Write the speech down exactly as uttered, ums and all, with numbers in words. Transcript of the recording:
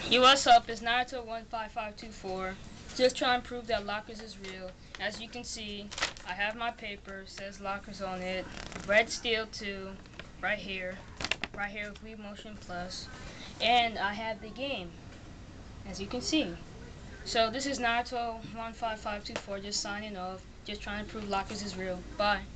Yo, what's up? It's Naruto one five five two four. Just trying to prove that lockerz is real. As you can see, I have my paper, says lockerz on it. Red steel two, right here. Right here with Wii Motion Plus. And I have the game, as you can see. So this is Naruto one five five two four just signing off. Just trying to prove lockerz is real. Bye.